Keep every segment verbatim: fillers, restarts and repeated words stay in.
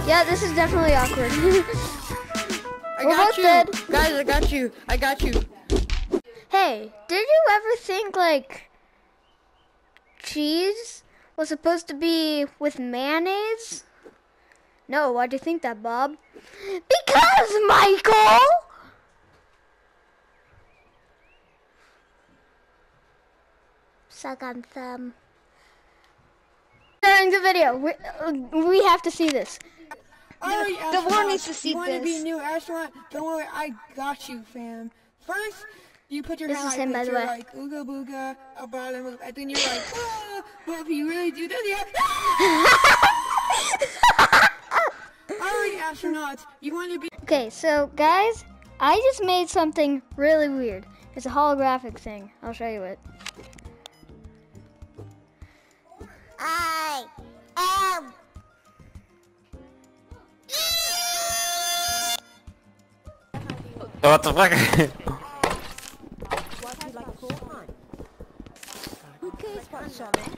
Yeah, this is definitely awkward. I We're got both you. dead. Guys, I got you. I got you. Hey, did you ever think like cheese was supposed to be with mayonnaise? No, why'd you think that, Bob? Because, Michael! Suck on thumb. During the video, we, uh, we have to see this. Alright, The world needs to see you want to be this. a new astronaut? Don't worry, I got you, fam. First, you put your This hand is like him, by this, the you're way. like, ooga booga, about and move, and then you're like, ah, but if you really do this, yeah. Alright, astronauts, you want to be... Okay, so guys, I just made something really weird. It's a holographic thing. I'll show you it. I am. What the fuck? What do you like to call mine? Who cares what shot it?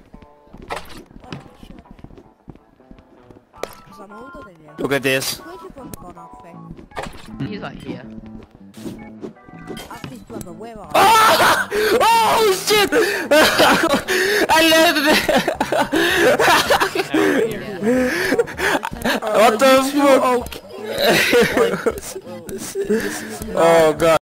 Because I'm older than you. Look at this. Where's your brother gone off then? He's like here. Ask his brother, where are you? Oh, oh shit! I landed it. What the fuck? Oh god.